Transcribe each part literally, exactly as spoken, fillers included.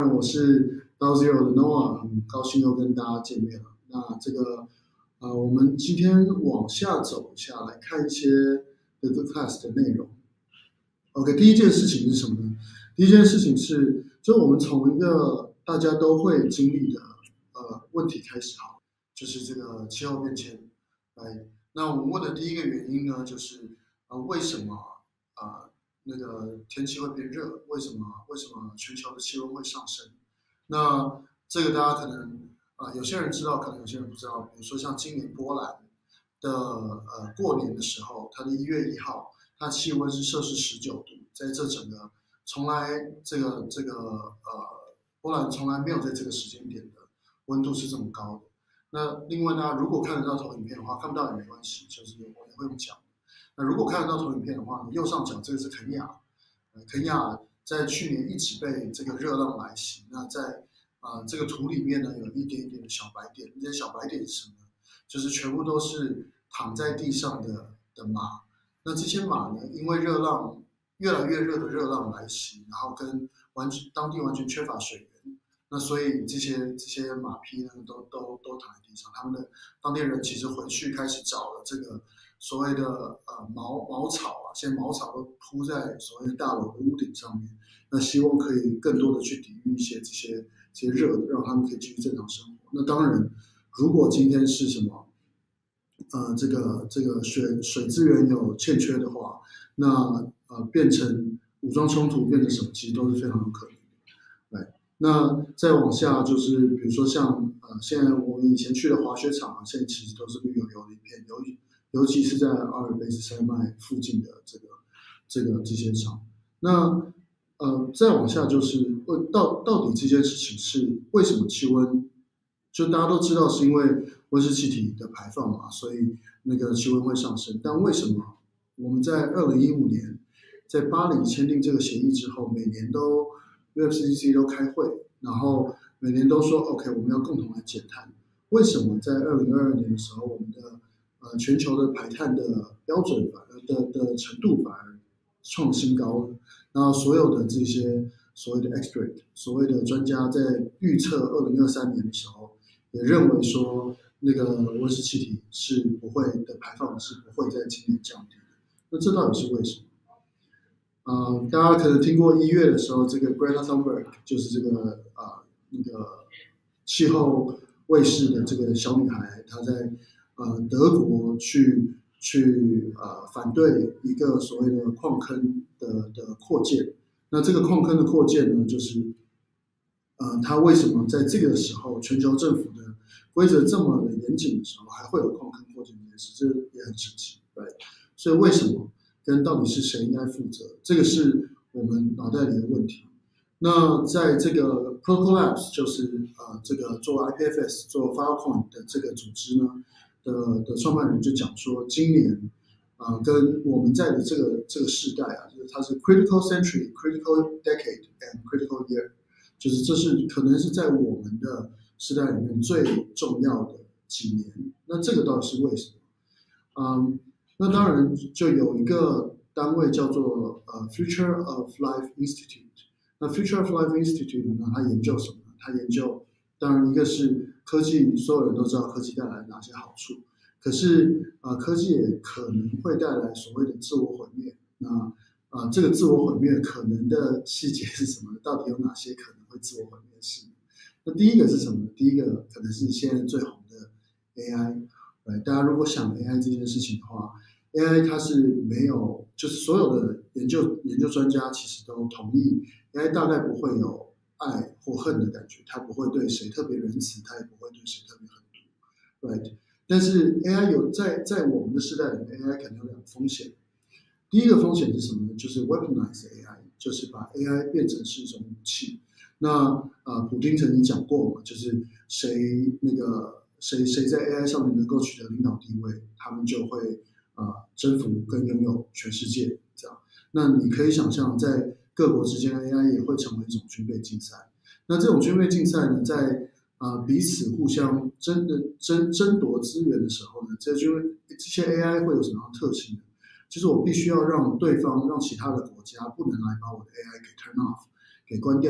然我是到 Zero 的 Noah， 很高兴又跟大家见面了。那这个呃，我们今天往下走一下，来看一些 The Good Class 的内容。OK， 第一件事情是什么呢？第一件事情是，就我们从一个大家都会经历的呃问题开始好，就是这个气候变迁。来，那我们问的第一个原因呢，就是呃为什么啊？呃那个天气会变热，为什么？为什么全球的气温会上升？那这个大家可能啊、呃，有些人知道，可能有些人不知道。比如说像今年波兰的呃过年的时候，它的一月一号，它气温是摄氏十九度，在这整个从来这个这个呃波兰从来没有在这个时间点的温度是这么高的。那另外呢，如果看得到投影片的话，看不到也没关系，就是我也会用讲。那如果看得到投影片的话，右上角这个是肯亚，呃，肯亚在去年一直被这个热浪来袭。那在啊、呃、这个图里面呢，有一点一点的小白点，这些小白点是什么呢？就是全部都是躺在地上的的马。那这些马呢，因为热浪越来越热的热浪来袭，然后跟完全当地完全缺乏水源，那所以这些这些马匹呢，都都都躺在地上。他们的当地人其实回去开始找了这个。所谓的呃茅茅草啊，现在茅草都铺在所谓的大楼的屋顶上面，那希望可以更多的去抵御一些这些这些热，让他们可以继续正常生活。那当然，如果今天是什么呃这个这个水水资源有欠缺的话，那呃变成武装冲突，变成什么，其实都是非常有可能的。对，那再往下就是比如说像呃现在我们以前去的滑雪场啊，现在其实都是绿油油的一片，由于尤其是在阿尔卑斯山脉附近的这个这个这些场，那呃再往下就是问到到底这件事情是为什么气温，就大家都知道是因为温室气体的排放嘛，所以那个气温会上升。但为什么我们在二零一五年在巴黎签订这个协议之后，每年都 U F C C C 都开会，然后每年都说 OK 我们要共同来减碳？为什么在二零二二年的时候，我们的呃，全球的排碳的标准反而的的程度反而创新高了。然后所有的这些所谓的 expert， 所谓的专家在预测二零二三年的时候，也认为说那个温室气体是不会的排放是不会在今年降低的。那这到底是为什么？呃，大家可能听过一月的时候，这个 Greta Thunberg 就是这个啊、呃、那个气候卫士的这个小女孩，她在呃，德国去去呃反对一个所谓的矿坑的的扩建。那这个矿坑的扩建呢，就是呃，它为什么在这个时候全球政府的规则这么的严谨的时候，还会有矿坑扩建这件事？这也很神奇，对。所以为什么跟到底是谁应该负责，这个是我们脑袋里的问题。那在这个 Protocol Labs， 就是呃这个做 I P F S 做 Filecoin 的这个组织呢。的的创办人就讲说，今年啊、呃，跟我们在的这个这个世代啊，就是它是 critical century、critical decade and critical year， 就是这是可能是在我们的世代里面最重要的几年。那这个到底是为什么？嗯，那当然就有一个单位叫做呃 Future of Life Institute。那 Future of Life Institute 呢，它研究什么？它研究当然一个是科技，所有人都知道科技带来哪些好处，可是呃，科技也可能会带来所谓的自我毁灭。那呃，这个自我毁灭可能的细节是什么？到底有哪些可能会自我毁灭的事？那第一个是什么？第一个可能是现在最红的 A I。对，大家如果想 A I 这件事情的话 ，A I 它是没有，就是所有的研究研究专家其实都同意 ，A I 大概不会有爱或恨的感觉，他不会对谁特别仁慈，他也不会对谁特别狠毒 ，right？ 但是 A I 有在在我们的时代里面 ，A I 可能有两个风险。第一个风险是什么呢？就是 weaponize A I， 就是把 A I 变成是一种武器。那呃，普丁曾经讲过嘛，就是谁那个谁谁在 A I 上面能够取得领导地位，他们就会呃征服跟拥有全世界这样。那你可以想象在各国之间 A I 也会成为一种军备竞赛。那这种军备竞赛呢，在呃彼此互相争的争争夺资源的时候呢，这就这些 A I 会有什么样的特性呢？就是我必须要让对方、让其他的国家不能来把我的 A I 给 turn off， 给关掉，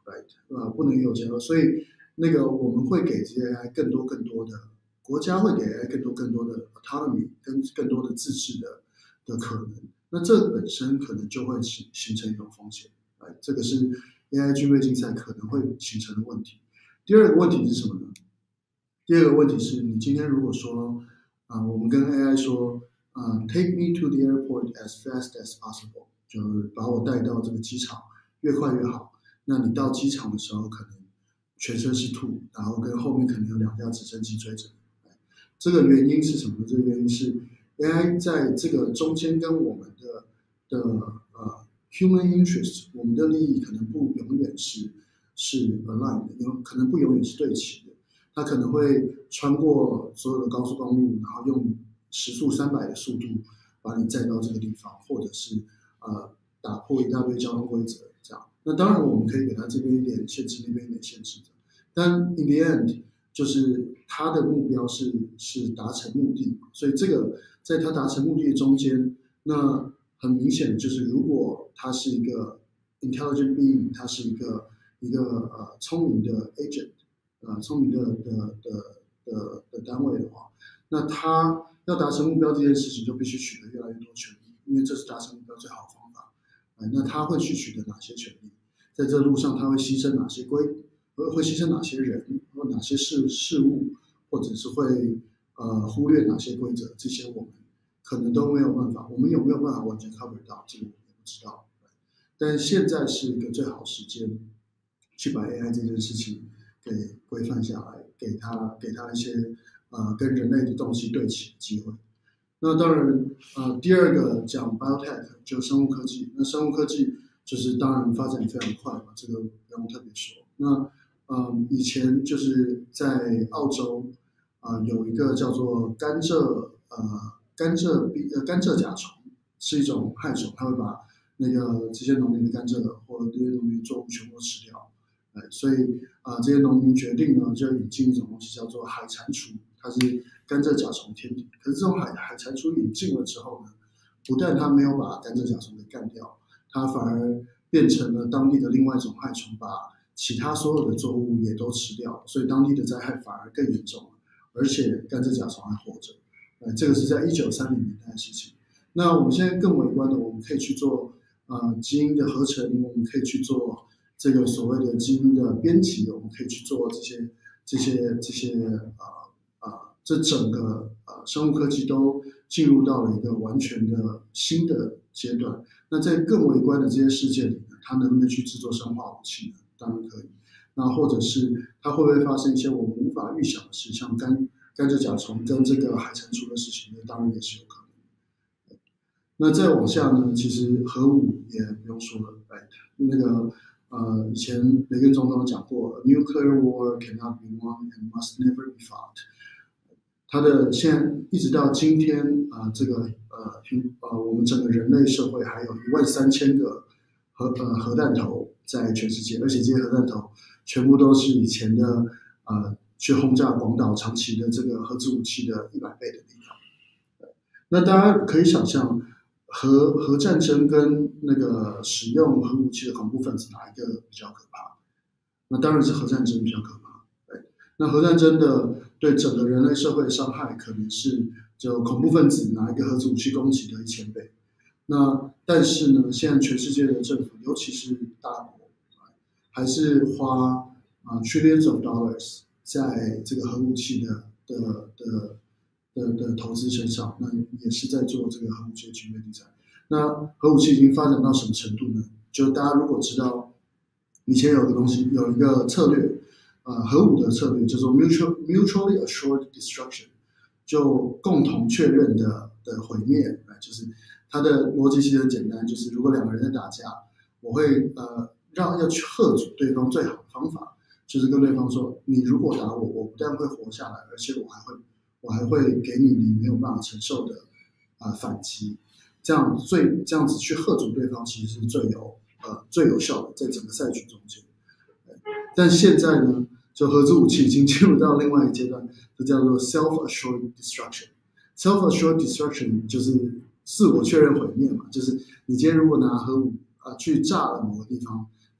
，right？ 呃，不能有结合，所以那个我们会给这些 A I 更多更多的，国家会给 A I 更多更多的 autonomy 跟更多的自治的的可能，那这本身可能就会形形成一种风险，哎，这个是 A I 军备竞赛可能会形成的问题。第二个问题是什么呢？第二个问题是你今天如果说啊、呃，我们跟 A I 说啊、呃、，take me to the airport as fast as possible， 就是把我带到这个机场，越快越好。那你到机场的时候，可能全身是吐，然后跟后面可能有两架直升机追着你。这个原因是什么？这个原因是 A I 在这个中间跟我们的的呃 human interest， 我们的利益可能不永远是是 aligned 的，有可能不永远是对齐的。它可能会穿过所有的高速公路，然后用时速三百的速度把你载到这个地方，或者是呃打破一大堆交通规则，这样。那当然我们可以给它这边一点限制，那边一点限制的。但 in the end， 就是它的目标是是达成目的，所以这个在它达成目的中间，那很明显就是如果它是一个 intelligent being， 它是一个一个呃聪明的 agent。呃，聪明的的的的的单位的话，那他要达成目标这件事情就必须取得越来越多权利，因为这是达成目标最好的方法。呃、那他会去取得哪些权利？在这路上他会牺牲哪些规？会牺牲哪些人？或哪些事事物？或者是会呃忽略哪些规则？这些我们可能都没有办法。我们有没有办法完全 cover 到？这个我们也不知道。但现在是一个最好时间去把 A I 这件事情给规范下来，给他给他一些呃跟人类的东西对齐的机会。那当然，呃，第二个讲 biotech 就生物科技。那生物科技就是当然发展非常快嘛，这个不用特别说。那呃，以前就是在澳洲啊、呃、有一个叫做甘蔗呃甘蔗呃甘蔗甲虫，是一种害虫，它会把那个这些农民的甘蔗或者这些农民作物全部吃掉。呃，所以啊、呃，这些农民决定呢，就引进一种东西叫做海蟾蜍，它是甘蔗甲虫天敌。可是这种海海蟾蜍引进了之后呢，不但它没有把甘蔗甲虫给干掉，它反而变成了当地的另外一种害虫，把其他所有的作物也都吃掉，所以当地的灾害反而更严重了，而且甘蔗甲虫还活着。呃，这个是在一九三零年代的事情。那我们现在更微观的，我们可以去做呃基因的合成，我们可以去做这个所谓的基因的编辑，我们可以去做这些这些这些呃呃，这整个呃生物科技都进入到了一个完全的新的阶段。那在更微观的这些世界里呢，它能不能去制作生化武器呢？当然可以。那或者是它会不会发生一些我们无法预想的事，像甘甘蔗甲虫跟这个海蟾蜍的事情呢？当然也是有可能。那再往下呢，其实核武也不用说了，哎，那个。呃，以前雷根总统讲过 ，nuclear war cannot be won and must never be fought。他的现在一直到今天啊、呃，这个呃呃，我们整个人类社会还有一万三千个核呃核弹头在全世界，而且这些核弹头全部都是以前的呃去轰炸广岛、长崎的这个核子武器的一百倍的力量。那大家可以想象。核核战争跟那个使用核武器的恐怖分子哪一个比较可怕？那当然是核战争比较可怕。对，那核战争的对整个人类社会的伤害，可能是就恐怖分子拿一个核子武器攻击的一千倍。那但是呢，现在全世界的政府，尤其是大国，还是花啊 trillions of dollars 在这个核武器的的的。的, 的投资身上，那也是在做这个核武器的军备竞赛。那核武器已经发展到什么程度呢？就大家如果知道，以前有个东西，有一个策略，呃，核武的策略叫做 mutual mutually assured destruction， 就共同确认的的毁灭。就是它的逻辑其实很简单，就是如果两个人在打架，我会呃让要去吓阻对方最好的方法，就是跟对方说，你如果打我，我不但会活下来，而且我还会。我还会给你你没有办法承受的啊、呃、反击，这样最这样子去吓阻对方，其实是最有呃最有效的，在整个赛局中间。但现在呢，就核子武器已经进入到另外一个阶段，就叫做 self-assured destruction。self-assured destruction 就是自我确认毁灭嘛，就是你今天如果拿核武啊、呃、去炸了某个地方，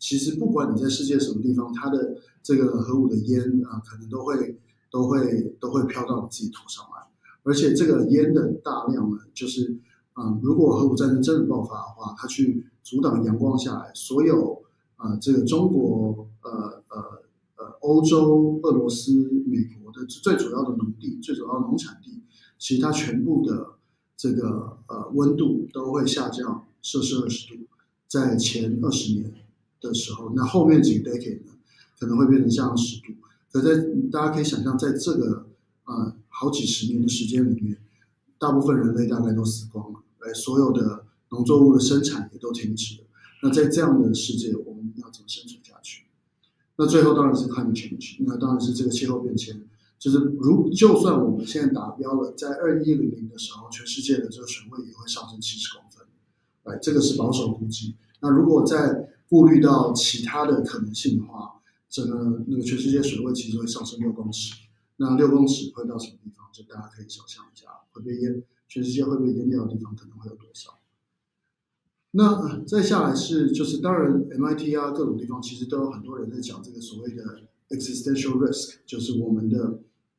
其实不管你在世界什么地方，它的这个核武的烟啊、呃，可能都会都会都会飘到你自己头上来。而且这个烟的大量呢，就是啊、呃，如果核武战争真的爆发的话，它去阻挡阳光下来，所有啊、呃、这个中国呃呃呃欧洲、俄罗斯、美国的最主要的农地、最主要的农产地，其实它全部的这个呃温度都会下降摄氏二十度，在前二十年的时候，那后面几个 decade 呢，可能会变成下降十度。可在大家可以想象，在这个呃好几十年的时间里面，大部分人类大概都死光了，哎，所有的农作物的生产也都停止了。那在这样的世界，我们要怎么生存下去？那最后当然是 climate change， 那当然是这个气候变迁。就是如就算我们现在达标了，在二一零零的时候，全世界的这个水位也会上升七十公分，哎，这个是保守估计。那如果再顾虑到其他的可能性的话，整个那个全世界水位其实会上升六公尺。那六公尺会到什么地方？就大家可以想象一下，会被淹，全世界会被淹掉的地方可能会有多少？那再下来是就是当然 M I T 啊各种地方其实都有很多人在讲这个所谓的 existential risk， 就是我们的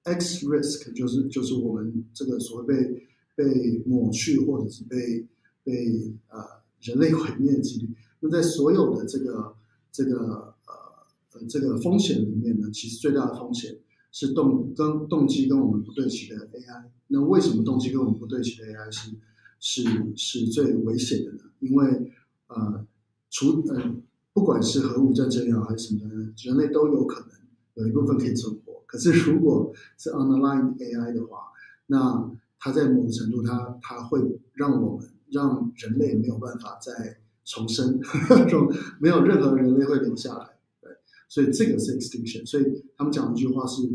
X risk， 就是就是我们这个所谓被被抹去或者是被被呃人类毁灭的几率。那在所有的这个这个呃呃这个风险里面呢，其实最大的风险是动跟动机跟我们不对齐的 A I。那为什么动机跟我们不对齐的 A I 是是是最危险的呢？因为呃除呃不管是核武战争也好还是什么的，人类都有可能有一部分可以存活。可是如果是 unaligned A I 的话，那它在某个程度它它会让我们让人类没有办法再重生，没有任何人类会留下来。对，所以这个是 extinction。所以他们讲一句话是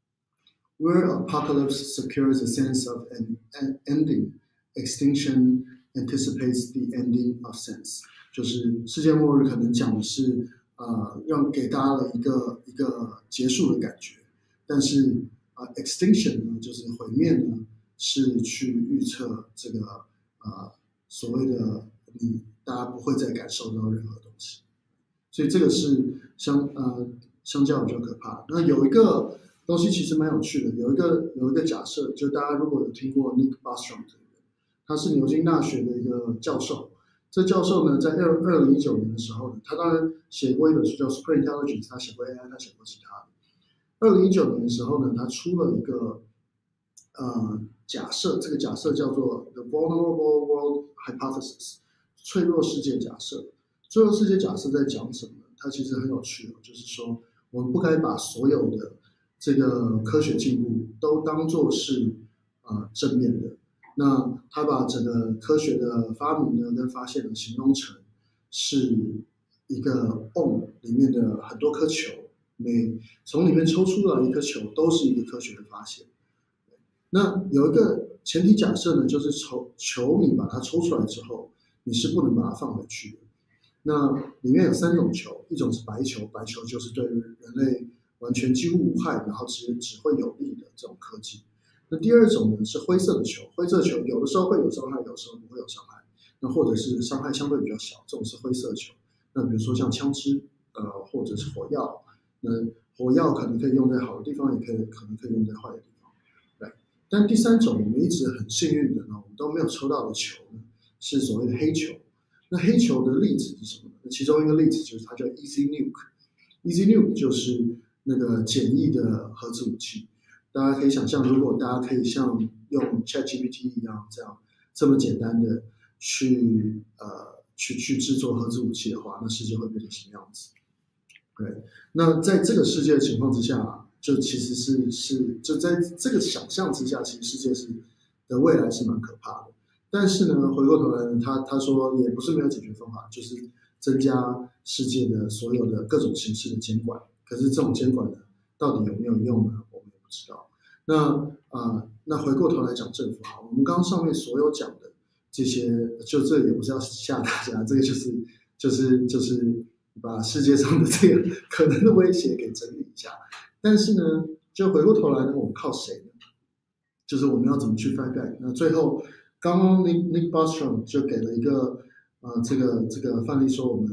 ：Where apocalypse secures a sense of an ending, extinction anticipates the ending of sense。就是世界末日可能讲的是呃让给大家了一个一个结束的感觉，但是呃 extinction 呢，就是毁灭呢，是去预测这个呃所谓的你大家不会再感受到任何东西，所以这个是相呃相较比较可怕。那有一个东西其实蛮有趣的，有一个有一个假设，就大家如果有听过 Nick Bostrom 的人，他是牛津大学的一个教授。这教授呢，在二二零一九年的时候呢，他当然写过一本书叫《Super Intelligence》，他写过 A I， 他写过其他的。二零一九年的时候呢，他出了一个呃假设，这个假设叫做 The Vulnerable World Hypothesis， 脆弱世界假设。脆弱世界假设在讲什么呢？它其实很有趣的，就是说我们不该把所有的这个科学进步都当作是呃正面的。那他把整个科学的发明呢跟发现呢形容成是一个瓮里面的很多颗球，每从里面抽出来一颗球都是一个科学的发现。那有一个前提假设呢，就是球球你把它抽出来之后，你是不能把它放回去的。那里面有三种球，一种是白球，白球就是对人类完全几乎无害，然后只只会有利的这种科技。那第二种呢是灰色的球，灰色球有的时候会有伤害，有的时候不会有伤害，那或者是伤害相对比较小，这种是灰色球。那比如说像枪支，呃，或者是火药，那火药可能可以用在好的地方，也可以可能可以用在坏的地方。对，但第三种我们一直很幸运的呢，我们都没有抽到的球呢，是所谓的黑球。那黑球的例子是什么呢？其中一个例子就是它叫 Easy Nuke，Easy Nuke 就是那个简易的核子武器。大家可以想象，如果大家可以像用 ChatGPT 一样这样这么简单的去呃去去制作核子武器的话，那世界会变成什么样子？对，那在这个世界的情况之下，就其实是是就在这个想象之下，其实世界是的未来是蛮可怕的。但是呢，回过头来呢，他他说也不是没有解决方法，就是增加世界的所有的各种形式的监管。可是这种监管呢，到底有没有用呢？我们也不知道。那啊、呃，那回过头来讲政府哈，我们刚刚上面所有讲的这些，就这也不是要吓大家，这个就是就是就是把世界上的这个可能的威胁给整理一下。但是呢，就回过头来呢，我们靠谁呢？就是我们要怎么去 fight back？ 那最后，刚刚 Nick Nick Bostrom 就给了一个呃这个这个范例，说我们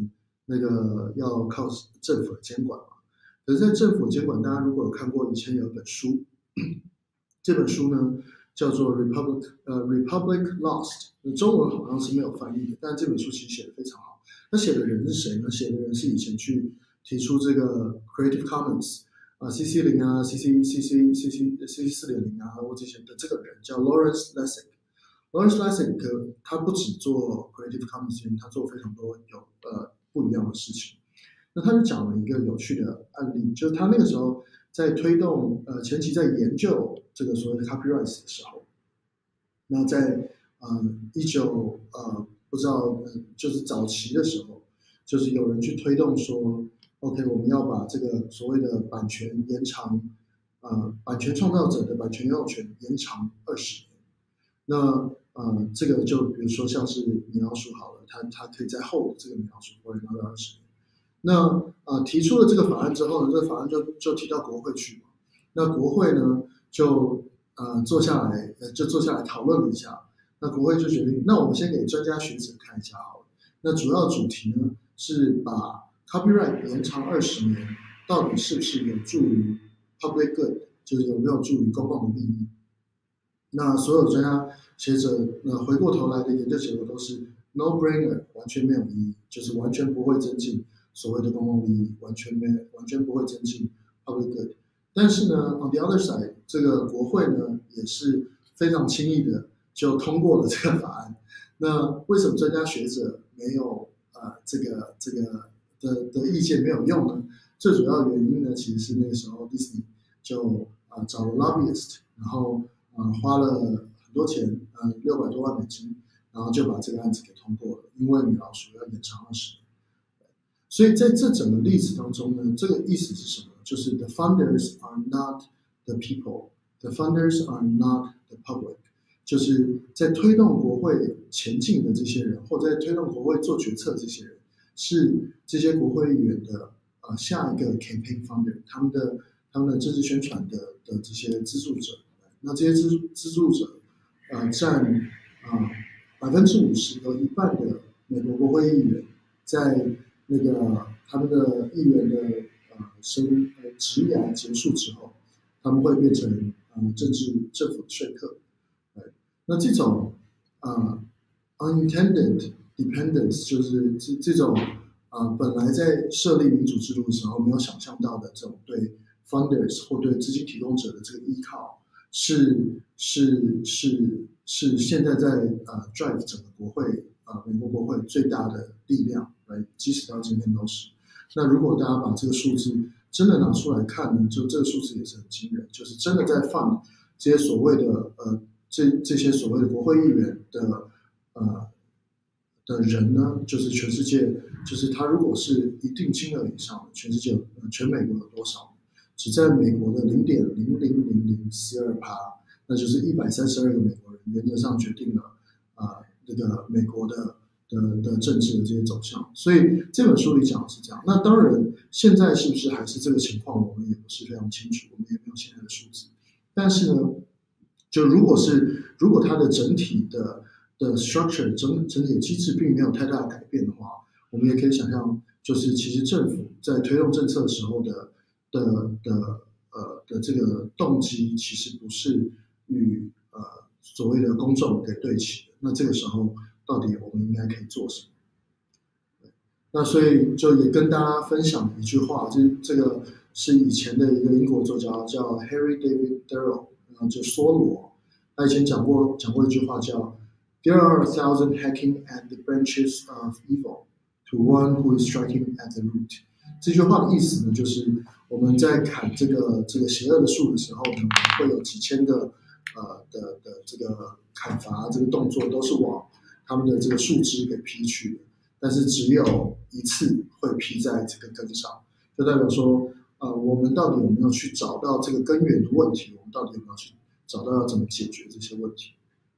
那个要靠政府的监管嘛。可是，在政府监管，大家如果有看过以前有一本书，这本书呢叫做 Republic 呃 Republic Lost， 中文好像是没有翻译的，但这本书其实写的非常好。那写的人是谁呢？写的人是以前去提出这个 Creative Commons 啊 C C 零啊 C C C C C C C 四点零啊或这些的这个人叫 Lawrence Lessig。Lawrence Lessig 他不只做 Creative Commons， 他做非常多有呃不一样的事情。那他就讲了一个有趣的案例，就是他那个时候在推动呃前期在研究这个所谓的 copyright 的时候，那在呃一九呃不知道呃就是早期的时候，就是有人去推动说 ，OK 我们要把这个所谓的版权延长，呃版权创造者的版权拥有权延长二十年。那呃这个就比如说像是米老鼠好了，它它可以在后这个米老鼠不会拿到二十年。那呃提出了这个法案之后呢，这个法案就就提到国会去嘛。那国会呢就呃坐下来呃就坐下来讨论了一下。那国会就决定，那我们先给专家学者看一下好了。那主要主题呢是把 copyright 延长二十年，到底是不是有助于 public good， 就是有没有助于公共的利益？那所有专家学者呃回过头来的研究结果都是 no brainer， 完全没有意义，就是完全不会增进所谓的公共利益，完全没完全不会增进 public good。但是呢 ，on the other side， 这个国会呢也是非常轻易的就通过了这个法案。那为什么专家学者没有呃这个这个的的意见没有用呢？最主要原因呢，其实是那个时候 Disney 就呃找了 lobbyist， 然后呃花了很多钱，呃六百多万美金，然后就把这个案子给通过了，因为米老鼠要延长二十年。所以在这整个例子当中呢，这个意思是什么？就是 the funders are not the people, the funders are not the public。就是在推动国会前进的这些人，或者在推动国会做决策的这些人，是这些国会议员的呃下一个 campaign funder， 他们的他们的政治宣传的的这些资助者。那这些资资助者呃占啊百分之五十有一半的美国国会议员，在那个他们的议员的呃生呃职涯结束之后，他们会变成呃政治政府的说客。那这种呃 unintended dependence 就是这这种呃本来在设立民主制度的时候没有想象到的这种对 funders 或对资金提供者的这个依靠，是是是是现在在呃 drive 整个国会呃美国国会最大的力量，来即使到今天都是。那如果大家把这个数字真的拿出来看呢，就这个数字也是很惊人，就是真的在放这些所谓的呃。这这些所谓的国会议员的呃的人呢，就是全世界，就是他如果是一定金额以上的，全世界呃全美国有多少？只在美国的零点零零零零四二趴，那就是一百三十二个美国人，原则上决定了啊、呃、这个美国的的的政治的这些走向。所以这本书里讲的是这样。那当然，现在是不是还是这个情况，我们也不是非常清楚，我们也没有现在的数字。但是呢，就如果是如果它的整体的的 structure 整整体的机制并没有太大的改变的话，我们也可以想象，就是其实政府在推动政策的时候的的的呃的这个动机，其实不是与呃所谓的公众给对齐的。那这个时候到底我们应该可以做什么？那所以就也跟大家分享一句话，这这个是以前的一个英国作家叫 Harry David Thoreau。就梭罗，他以前讲过讲过一句话叫 "There are a thousand hacking at the branches of evil, to one who is striking at the root." 这句话的意思呢，就是我们在砍这个这个邪恶的树的时候呢，我们会有几千个呃的的这个砍伐这个动作都是往他们的这个树枝给劈去的，但是只有一次会劈在这个根上，就代表说。呃，我们到底有没有去找到这个根源的问题？我们到底有没有去找到要怎么解决这些问题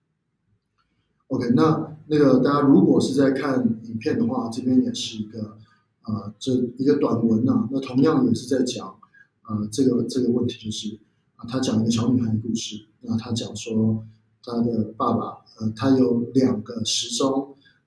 ？OK， 那那个大家如果是在看影片的话，这边也是一个呃这一个短文啊，那同样也是在讲呃这个这个问题，就是啊、呃、他讲一个小女孩的故事，那他讲说他的爸爸呃他有两个时钟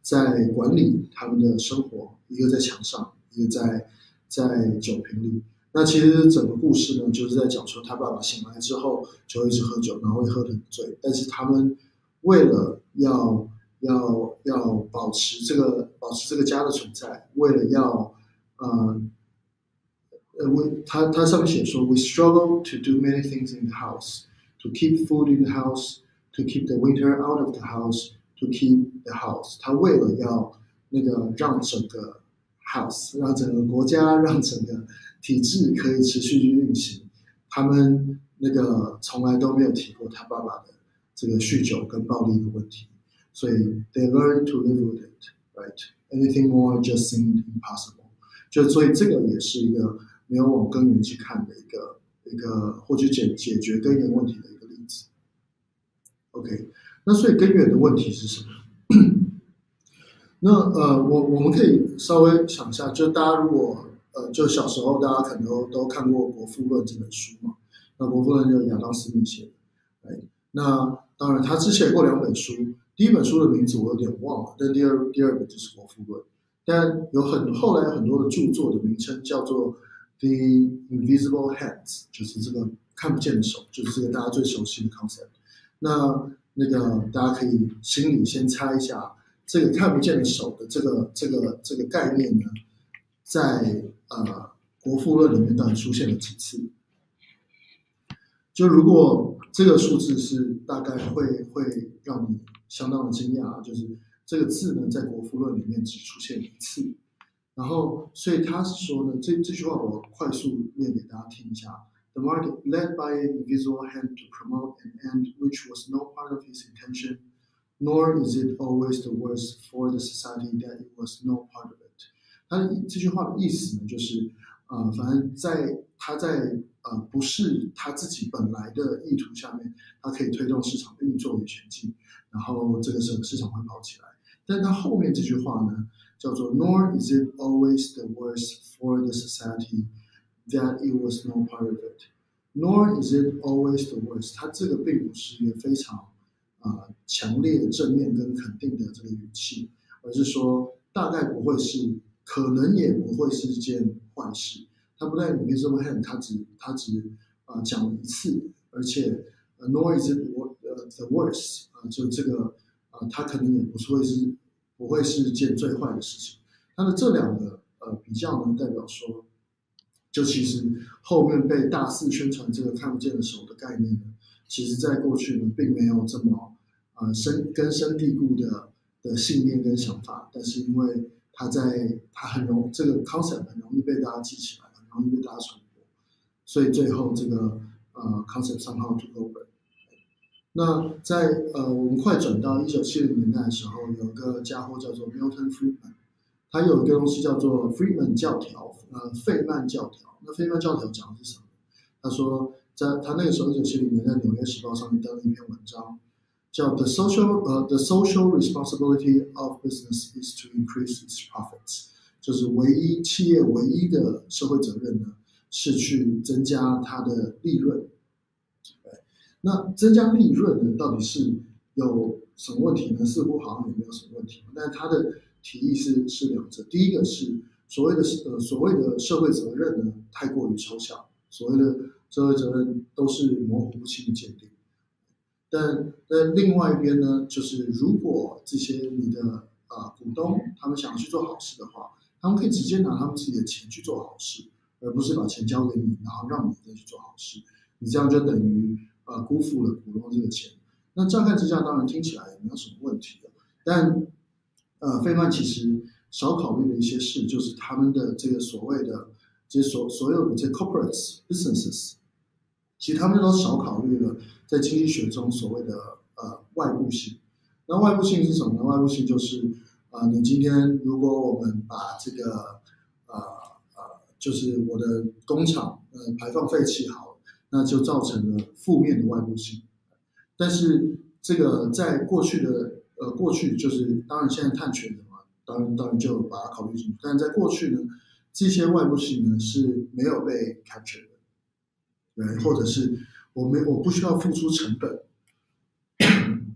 在管理他们的生活，一个在墙上，一个在在酒瓶里。那其实整个故事呢，就是在讲说他爸爸醒来之后就一直喝酒，然后会喝得很醉，但是他们为了要要要保持这个保持这个家的存在，为了要呃呃，we 他他上面写说 ，we struggle to do many things in the house, to keep food in the house, to keep the winter out of the house, to keep the house。他为了要那个让整个 house， 让整个国家，让整个体制可以持续去运行，他们那个从来都没有提过他爸爸的这个酗酒跟暴力的问题，所以 they learn to live with it, right? Anything more just seemed impossible。就所以这个也是一个没有往根源去看的一个一个或去解解决根源问题的一个例子。OK， 那所以根源的问题是什么？那呃，我我们可以稍微想一下，就大家如果呃，就小时候大家可能都都看过《国富论》这本书嘛。那《国富论》就是亚当·斯密写的。哎，那当然他之前过两本书，第一本书的名字我有点忘了，但第二第二本就是《国富论》。但有很后来很多的著作的名称叫做 The Invisible Hands， 就是这个看不见的手，就是这个大家最熟悉的 concept。那那个大家可以心里先猜一下，这个看不见的手的这个这个这个概念呢，在呃《国富论》里面到底出现了几次？就如果这个数字是大概会会让你相当的惊讶，就是这个字呢，在《国富论》里面只出现一次。然后，所以他是说呢，这这句话我快速念给大家听一下。The market led by an invisible hand to promote an end which was no part of his intention, nor is it always the worst for the society that it was no part of it。他这句话的意思呢，就是呃，反正在他在呃不是他自己本来的意图下面，他可以推动市场的运作与前进，然后这个时候市场会跑起来。但他后面这句话呢，叫做 Nor is it always the worst for the society that it was no part of it. Nor is it always the worst。它这个并不是一个非常呃强烈正面跟肯定的这个语气，而是说大概不会是，可能也不会是一件坏事。它不但 invisible hand， 它只它只呃讲了一次，而且、呃、nor is it the worst， 呃就这个呃它可能也不是会是不会是件最坏的事情。它的这两个呃比较呢，代表说，就其实后面被大肆宣传这个看不见的手的概念呢，其实在过去呢并没有这么呃深根深蒂固的的信念跟想法，但是因为它在它很容这个 concept 很容易被大家记起来，很容易被大家传播，所以最后这个呃 concept somehow took over。那在呃我们快转到一九七零年代的时候，有一个家伙叫做 Milton Friedman， 他有一个东西叫做 Friedman 教条，呃费曼教条。那费曼教条讲的是什么？他说，在他那个时候一九七零年在《纽约时报》上面登了一篇文章，叫 The social 呃、uh, The social responsibility of business is to increase its profits， 就是唯一企业唯一的社会责任呢，是去增加它的利润。那增加利润呢，到底是有什么问题呢？似乎好像也没有什么问题。但他的提议是是两者，第一个是所谓的呃所谓的社会责任呢，太过于抽象，所谓的社会责任都是模糊不清的鉴定。但但另外一边呢，就是如果这些你的呃股东他们想要去做好事的话，他们可以直接拿他们自己的钱去做好事，而不是把钱交给你，然后让你再去做好事。你这样就等于呃辜负了股东这个钱。那乍看之下，当然听起来也没有什么问题的。但呃，费曼其实少考虑的一些事，就是他们的这个所谓的这些所所有的这些 corporates businesses， 其实他们都少考虑了在经济学中所谓的呃外部性。那外部性是什么呢？外部性就是呃，你今天如果我们把这个呃呃，就是我的工厂呃排放废气好了，那就造成了负面的外部性。但是这个在过去的呃过去就是当然现在碳权的嘛，当然当然就把它考虑进去。但在过去呢，这些外部性呢是没有被 capture 的，对，或者是我没我不需要付出成本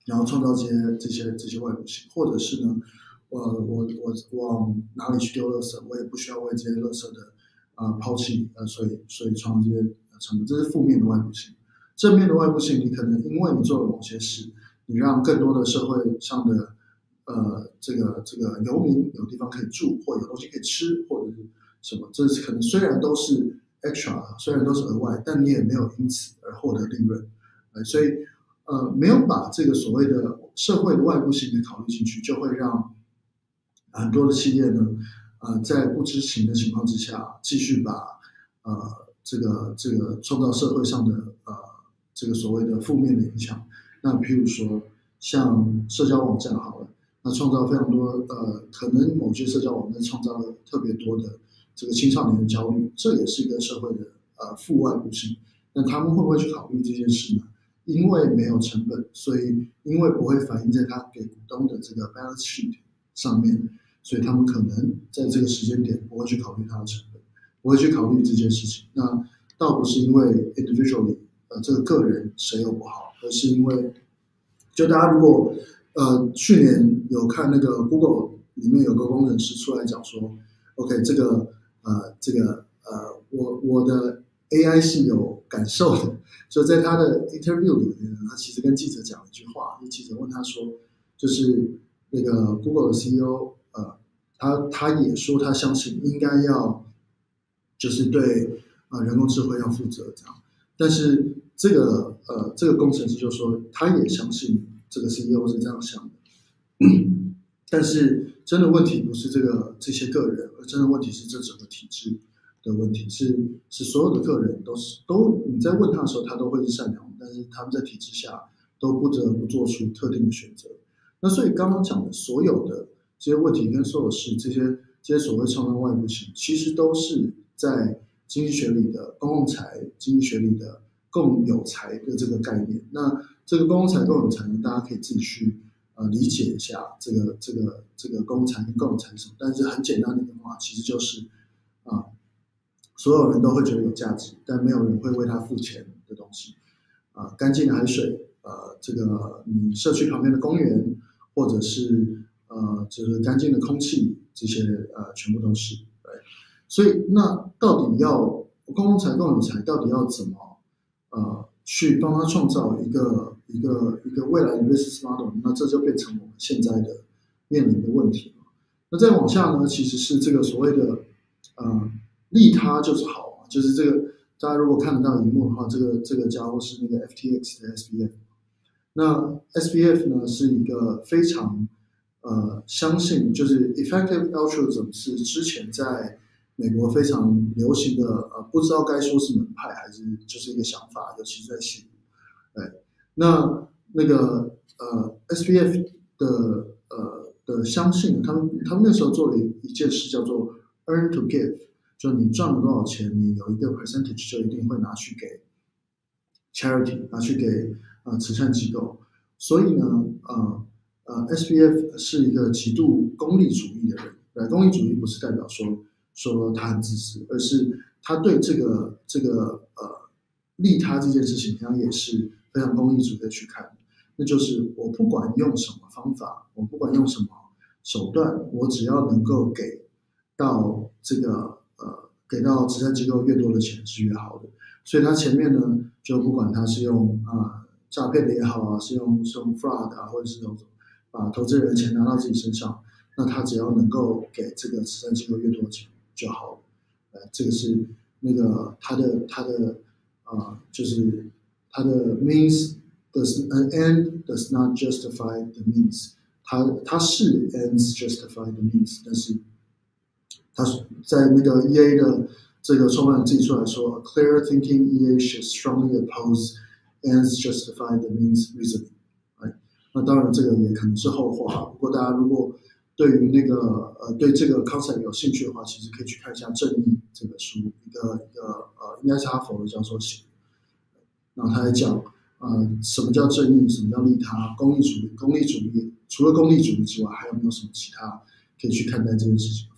然后创造这些这些这些外部性，或者是呢，我我我往哪里去丢垃圾，我也不需要为这些垃圾的呃抛弃呃，所以所以创造这些成本，这是负面的外部性。正面的外部性，你可能因为你做了某些事，你让更多的社会上的呃这个这个游民有地方可以住，或有东西可以吃，或者是什么，这是可能虽然都是 extra， 虽然都是额外，但你也没有因此而获得利润，呃，所以。呃，没有把这个所谓的社会的外部性给考虑进去，就会让很多的企业呢，呃，在不知情的情况之下，继续把呃这个这个创造社会上的呃这个所谓的负面的影响。那譬如说，像社交网站好了，那创造非常多呃，可能某些社交网站创造了特别多的这个青少年的焦虑，这也是一个社会的呃负外部性。那他们会不会去考虑这件事呢？因为没有成本，所以因为不会反映在他给股东的这个 balance sheet 上面，所以他们可能在这个时间点不会去考虑它的成本，不会去考虑这件事情。那倒不是因为 individually 呃这个个人谁有不好，而是因为就大家如果呃去年有看那个 Google 里面有个工程师出来讲说 ，OK 这个呃这个呃我我的 A I 是有感受的。所以在他的 interview 里面，他其实跟记者讲了一句话，记者问他说，就是那个 Google 的 C E O， 呃，他他也说他相信应该要，就是对呃人工智慧要负责这样，但是这个呃这个工程师就说他也相信这个 C E O 是这样想的，但是真的问题不是这个这些个人，而真的问题是这整个体制。的问题是，是所有的个人都是都你在问他的时候，他都会是善良的，但是他们在体制下都不得不做出特定的选择。那所以刚刚讲的所有的这些问题跟所有事，这些这些所谓创造外部性，其实都是在经济学里的公共财、经济学里的共有财的这个概念。那这个公共财、共有财呢，大家可以自己去呃理解一下这个这个这个公共财跟共有财是什么。但是很简单的一个话，其实就是啊。呃所有人都会觉得有价值，但没有人会为它付钱的东西。啊、呃，干净的海水，呃，这个你社区旁边的公园，或者是呃，就是干净的空气，这些呃，全部都是。对，所以那到底要公共财、共有财，到底要怎么呃去帮他创造一个一个一个未来的 business model？ 那这就变成我们现在的面临的问题了。那再往下呢，其实是这个所谓的呃。利他就是好嘛，就是这个大家如果看得到荧幕的话，这个这个家伙是那个 F T X 的 S B F。那 S B F 呢是一个非常呃相信，就是 effective altruism 是之前在美国非常流行的呃，不知道该说是门派还是就是一个想法，尤其是在西部。对，那那个呃 S B F 的呃的相信，他们他们那时候做了一件事叫做 earn to give。就你赚了多少钱，你有一个 percentage 就一定会拿去给 charity， 拿去给呃慈善机构。所以呢，呃呃 S B F 是一个极度功利主义的人。呃，功利主义不是代表说说他很自私，而是他对这个这个呃利他这件事情，他也是非常功利主义的去看。那就是我不管用什么方法，我不管用什么手段，我只要能够给到这个。呃，给到慈善机构越多的钱是越好的，所以他前面呢，就不管他是用啊、呃、诈骗的也好啊，是用是用 fraud 啊，或者是那种把投资人的钱拿到自己身上，那他只要能够给这个慈善机构越多的钱就好了。呃，这个是那个他的他的啊、呃，就是他的 means does an end does not justify the means， 他他是 ends justify the means， 但是。他在那个 E A 的这个创办人自己出来说 ，Clear thinking E A should strongly oppose ends justify the means reasoning。哎，那当然这个也可能是后话。不过大家如果对于那个呃对这个 concept 有兴趣的话，其实可以去看一下《正义》这本书，一个一个呃应该是哈佛的教授写的。然后他还讲呃什么叫正义，什么叫利他，功利主义，功利主义除了功利主义之外，还有没有什么其他可以去看待这件事情？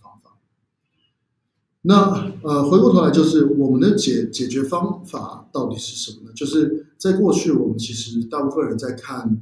那呃，回过头来就是我们的解解决方法到底是什么呢？就是在过去，我们其实大部分人在看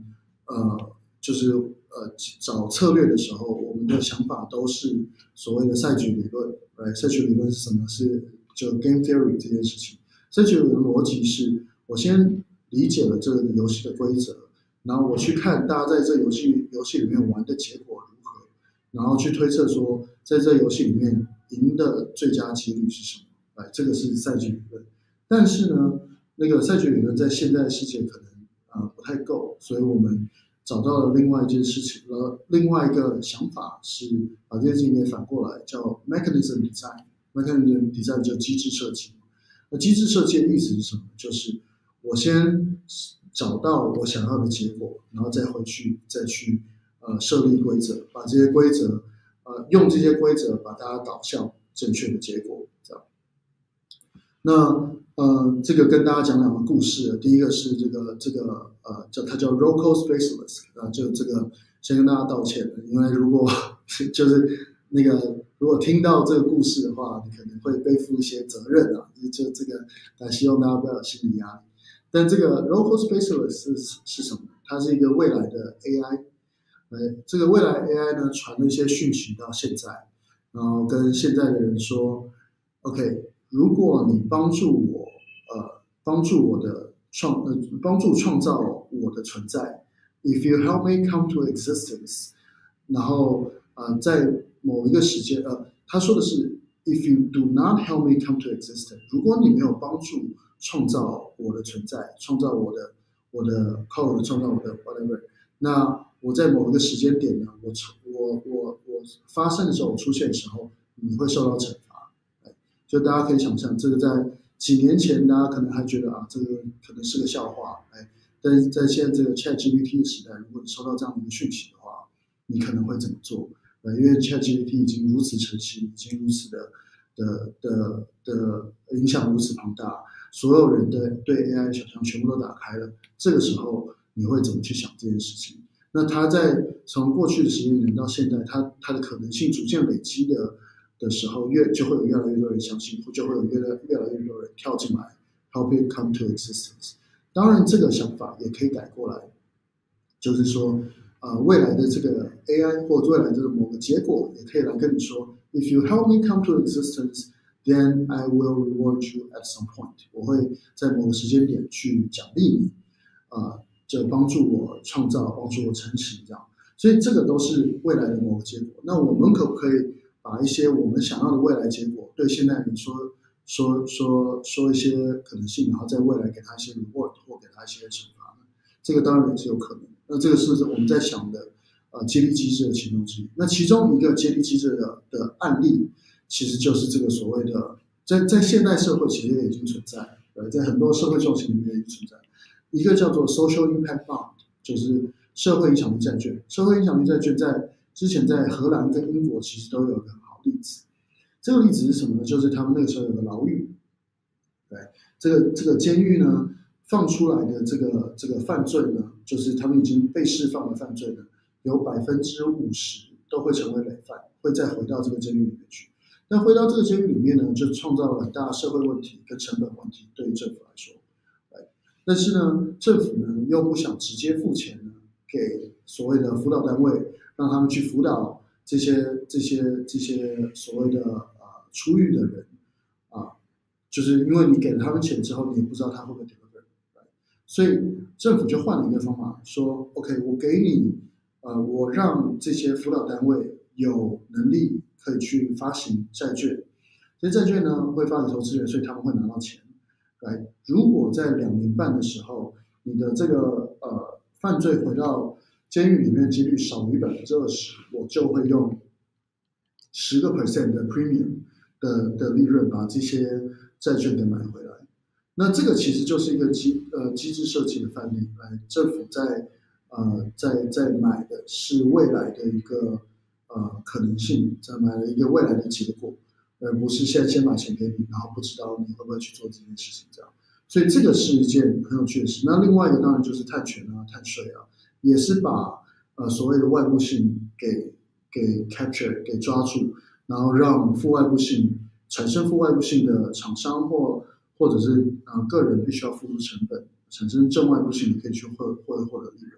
呃就是呃找策略的时候，我们的想法都是所谓的赛局理论。呃，赛局理论是什么？是就 game theory 这件事情。赛局理论逻辑是我先理解了这个游戏的规则，然后我去看大家在这游戏游戏里面玩的结果如何，然后去推测说在这游戏里面赢的最佳几率是什么。哎，这个是赛局理论。但是呢，那个赛局理论在现在世界可能呃不太够，所以我们找到了另外一件事情，呃，另外一个想法是把这件事情给反过来，叫 mechanism design。mechanism design 叫机制设计。那机制设计的意思是什么？就是我先找到我想要的结果，然后再回去再去呃设立规则，把这些规则呃用这些规则把大家导向正确的结果，这样。那呃，这个跟大家讲两个故事。第一个是这个这个呃，叫它叫 Rocco Specialist 啊，就这个先跟大家道歉，因为如果就是那个如果听到这个故事的话，你可能会背负一些责任啊，就这个呃，希望大家不要有心理压力。但这个 Rocco Specialist 是是什么？它是一个未来的 A I， 呃，这个未来 A I 呢传了一些讯息到现在，然后跟现在的人说 ，OK。如果你帮助我，呃，帮助我的创，呃，帮助创造我的存在 ，if you help me come to existence， 然后呃，在某一个时间，呃，他说的是 if you do not help me come to existence， 如果你没有帮助创造我的存在，创造我的我的 code， 创造我的 whatever， 那我在某一个时间点呢，我我我我发生的时候，出现的时候，你会受到惩罚。就大家可以想象，这个在几年前，大家可能还觉得啊，这个可能是个笑话，哎，但是在现在这个 ChatGPT 的时代，如果你收到这样的一个讯息的话，你可能会怎么做？呃，因为 ChatGPT 已经如此成型，已经如此的的的的影响如此庞大，所有人的对 A I 的想象全部都打开了。这个时候，你会怎么去想这件事情？那它在从过去的十年到现在，它它的可能性逐渐累积的。的时候，越就会有越来越多人相信，就会有越来越来越多人跳进来 ，help it come to existence。当然，这个想法也可以改过来，就是说，呃，未来的这个 A I 或未来的某个结果，也可以来跟你说 ，if you help me come to existence, then I will reward you at some point。我会在某个时间点去奖励你，啊、呃，就帮助我创造，帮助我成型这样。所以这个都是未来的某个结果。那我们可不可以？把一些我们想要的未来结果对现代人说说说说一些可能性，然后在未来给他一些 reward 或给他一些惩罚呢？这个当然也是有可能。那这个是我们在想的呃激励机制的其中之一。那其中一个激励机制的的案例，其实就是这个所谓的在在现代社会其实也已经存在，呃，在很多社会重型里面也存在一个叫做 social impact bond， 就是社会影响力债券。社会影响力债券在之前在荷兰跟英国其实都有一个很好例子，这个例子是什么呢？就是他们那个时候有个牢狱，对，这个这个监狱呢放出来的这个这个犯罪呢，就是他们已经被释放的犯罪呢，有百分之五十都会成为累犯，会再回到这个监狱里面去。那回到这个监狱里面呢，就创造了很大的社会问题跟成本问题，对于政府来说，但是呢，政府呢又不想直接付钱呢给所谓的辅导单位。让他们去辅导这些这些这些所谓的呃出狱的人啊，就是因为你给了他们钱之后，你也不知道他会不会 deliver， 所以政府就换了一个方法，说 OK， 我给你呃，我让这些辅导单位有能力可以去发行债券，这些债券呢会发给投资人，所以他们会拿到钱。来，如果在两年半的时候，你的这个呃犯罪回到监狱里面的几率少于百分之二十，我就会用十个 percent 的 premium 的的利润把这些债券给买回来。那这个其实就是一个机呃机制设计的范例，来政府在呃在在买的是未来的一个呃可能性，在买了一个未来的结果，而不是现在先把钱给你，然后不知道你会不会去做这件事情这样。所以这个是一件很有趣的事。那另外一个当然就是碳权啊、碳税啊。也是把呃所谓的外部性给给 capture 给抓住，然后让负外部性产生负外部性的厂商或或者是呃个人必须要付出成本，产生正外部性，你可以去获获获得利润。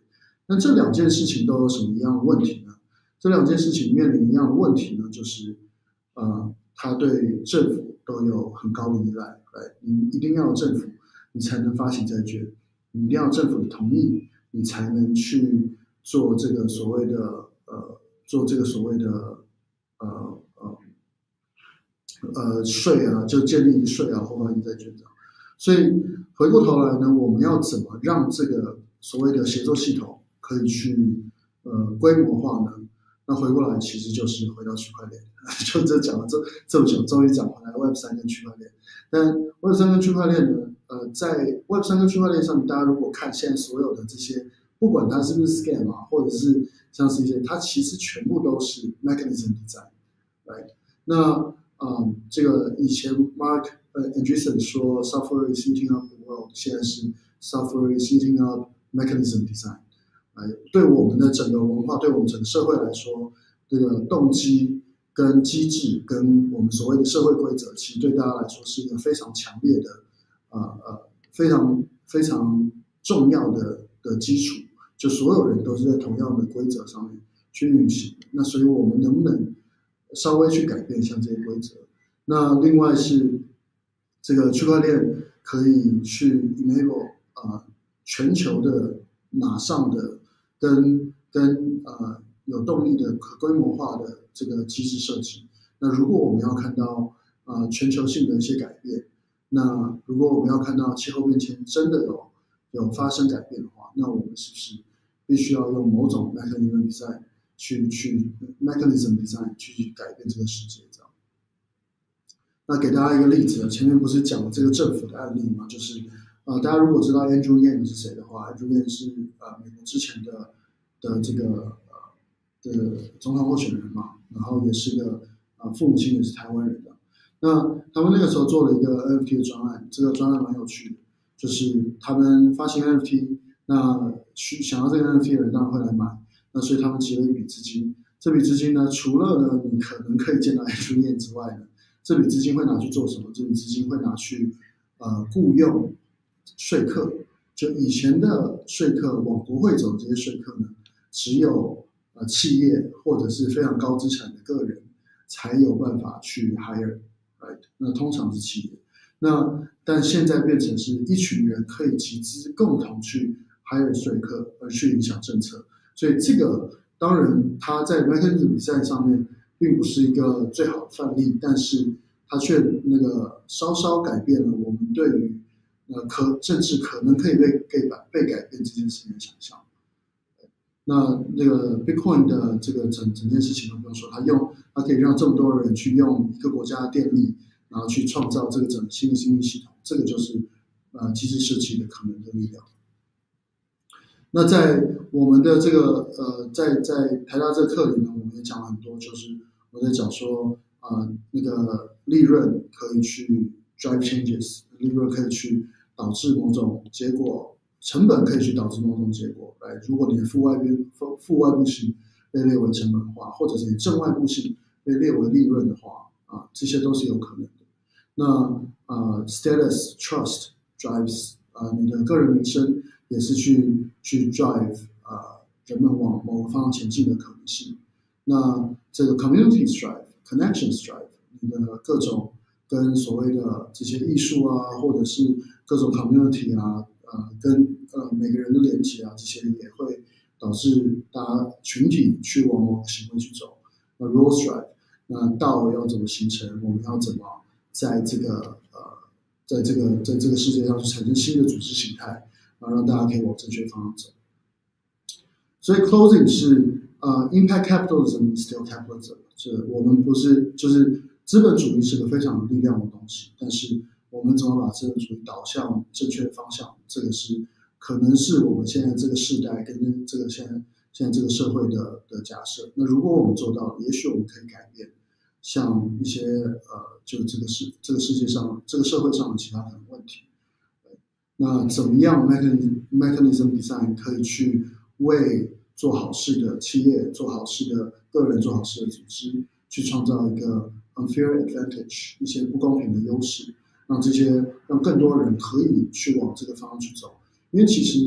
那这两件事情都有什么一样的问题呢？这两件事情面临一样的问题呢，就是呃，它对政府都有很高的依赖。来，你一定要有政府，你才能发行债券；你一定要有政府的同意，你才能去做这个所谓的呃，做这个所谓的呃呃呃税啊，就建立税啊或发行债券这样。所以回过头来呢，我们要怎么让这个所谓的协作系统可以去呃规模化呢？那回过来其实就是回到区块链，就这讲了这这么久，终于讲回来 Web 三跟区块链。但 Web 三跟区块链呢，呃，在 Web 三跟区块链上面，大家如果看现在所有的这些，不管它是不是 scam 啊，或者是像是一些，它其实全部都是 mechanism design，right？ 那嗯，这个以前 Mark 呃 Andreessen 说 software is eating up the world， 现在是 software is eating up mechanism design。对我们的整个文化，对我们整个社会来说，这个动机跟机制跟我们所谓的社会规则，其实对大家来说是一个非常强烈的，呃呃，非常非常重要的的基础。就所有人都是在同样的规则上面去运行。那所以我们能不能稍微去改变像这些规则？那另外是这个区块链可以去 enable 呃全球的马上的跟跟呃有动力的可规模化的这个机制设计。那如果我们要看到呃全球性的一些改变，那如果我们要看到气候变迁真的有有发生改变的话，那我们是不是必须要用某种 mechanism design 去去 mechanism design 去改变这个世界？这样。那给大家一个例子，前面不是讲了这个政府的案例吗？就是呃，大家如果知道 Andrew Yang 是谁的话 ，Andrew Yang 是呃美国之前的的这个呃的总统候选人嘛，然后也是个呃父母亲也是台湾人的。那他们那个时候做了一个 N F T 的专案，这个专案蛮有趣的，就是他们发行 N F T， 那去想要这个 N F T 的人当然会来买，那所以他们集了一笔资金。这笔资金呢，除了呢你可能可以见到 Andrew Yang 之外呢，这笔资金会拿去做什么？这笔资金会拿去呃雇佣说客。就以前的说客往国会走的这些说客呢，只有呃企业或者是非常高资产的个人才有办法去 hire，right？ 那通常是企业。那但现在变成是一群人可以集资共同去 hire 说客，而去影响政策。所以这个当然它在 mechanism design 上面并不是一个最好的范例，但是它却那个稍稍改变了我们对于呃可政治可能可以被被被改变这件事情的想象。那那个 Bitcoin 的这个整整件事情，不用说，它用它可以让这么多人去用一个国家的电力，然后去创造这个整个新的经济系统，这个就是呃机制设计的可能的力量。那在我们的这个呃，在在台大这个课里呢，我们也讲了很多，就是我在讲说啊、呃，那个利润可以去 drive changes， 利润可以去导致某种结果，成本可以去导致某种结果。来，如果你的负外部负负外部性被列为成本化，或者是你正外部性被列为利润的话，啊，这些都是有可能的。那呃 ，status trust drives 啊、呃，你的个人名声也是去去 drive 啊、呃、人们往某个方向前进的可能性。那这个 community drive connections drive 你的各种跟所谓的这些艺术啊，或者是各种 community 啊，呃，跟呃每个人的连接啊，这些也会导致大家群体去往某个行为去走。那 rules drive， 那道要怎么形成？我们要怎么在这个呃，在这个在这个世界上去产生新的组织形态，然后让大家可以往正确方向走。所以 closing 是呃 impact capitalism still capitalism， 是我们不是就是资本主义是个非常有力量的东西，但是我们怎么把资本主义导向正确的方向，这个是可能是我们现在这个世代跟这个现在现在这个社会的的假设。那如果我们做到了，也许我们可以改变像一些呃，就这个世这个世界上这个社会上的其他可能问题。那怎么样 mechanism mechanism design 可以去为做好事的企业、做好事的个人、做好事的组织，去创造一个 unfair advantage 一些不公平的优势，让这些让更多人可以去往这个方向去走。因为其实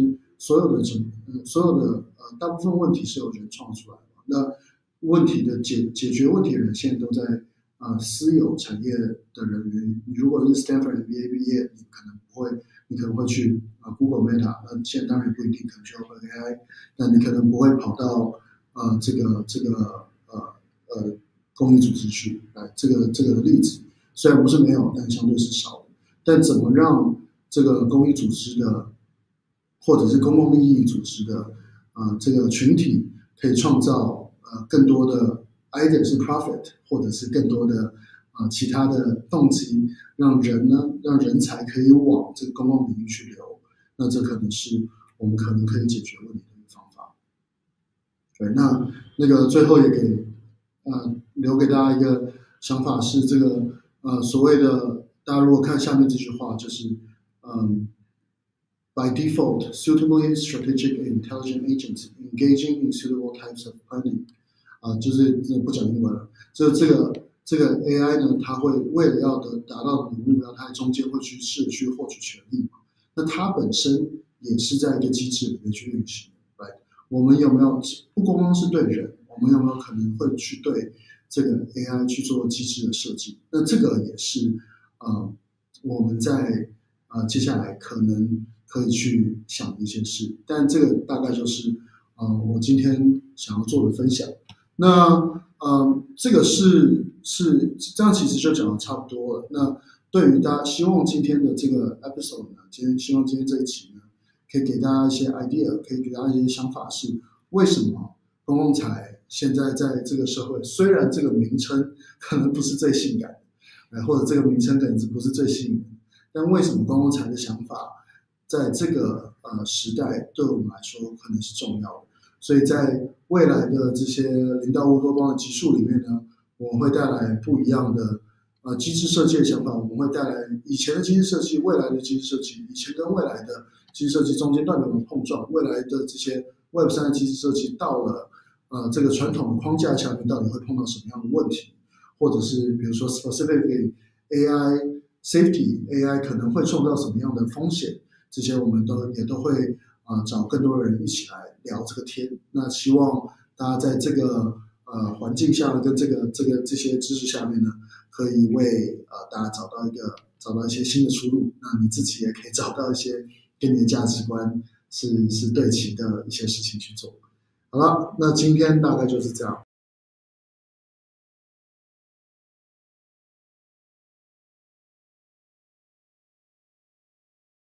所有的整呃所有的呃大部分问题是由人创出来的。那问题的解解决问题的人现在都在呃私有产业的人员。你如果是 Stanford M B A 毕业，你可能不会，你可能会去呃 Google Meta， 那现在当然不一定，可能去 OpenAI， 但你可能不会跑到呃这个这个呃呃公益组织去。来，这个这个例子虽然不是没有，但相对是少的。但怎么让这个公益组织的或者是公共利益组织的呃这个群体可以创造呃更多的 either 是 profit 或者是更多的呃其他的动机，让人呢让人才可以往这个公共领域去流，那这可能是我们可能可以解决问题的一个方法。对，那那个最后也给呃留给大家一个想法是这个呃所谓的大家如果看下面这句话，就是嗯。By default, suitably strategic and intelligent agents engaging in suitable types of planning， 啊，就是不讲英文了。就这个这个 A I 呢，它会为了要得达到你的目标，它中间会去试去获取权利嘛。那它本身也是在一个机制里面去运行。Right？ 我们有没有不光光是对人，我们有没有可能会去对这个 A I 去做机制的设计？那这个也是呃我们在呃接下来可能可以去想的一些事，但这个大概就是呃我今天想要做的分享。那呃这个是是这样，其实就讲的差不多了。那对于大家，希望今天的这个 episode 呢，今天希望今天这一集呢，可以给大家一些 idea， 可以给大家一些想法，是为什么公共财现在在这个社会，虽然这个名称可能不是最性感的，或者这个名称可能不是最吸引人，但为什么公共财的想法在这个呃时代对我们来说可能是重要的？所以在未来的这些零到乌托邦的集数里面呢，我们会带来不一样的呃机制设计的想法。我们会带来以前的机制设计，未来的机制设计，以前跟未来的机制设计中间到底有没有碰撞？未来的这些 Web 三的机制设计到了呃这个传统的框架下面，到底会碰到什么样的问题？或者是比如说 specifically A I safety A I 可能会受到什么样的风险？这些我们都也都会啊、呃、找更多的人一起来聊这个天。那希望大家在这个呃环境下跟这个这个这些知识下面呢，可以为呃大家找到一个找到一些新的出路。那你自己也可以找到一些跟你的价值观是是对齐的一些事情去做。好了，那今天大概就是这样。